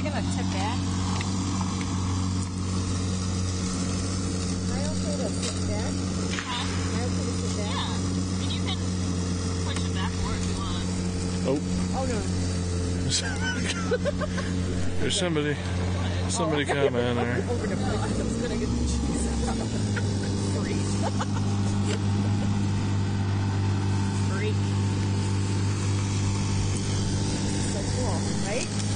gonna tip back? Am I okay to tip back? Huh? Am I okay to tip back? Yeah. I mean, you can push it back more if you want. Oh. Oh, no. There's somebody coming there. Over the place. I was going to get the cheese out. Free. Free. So cool, right?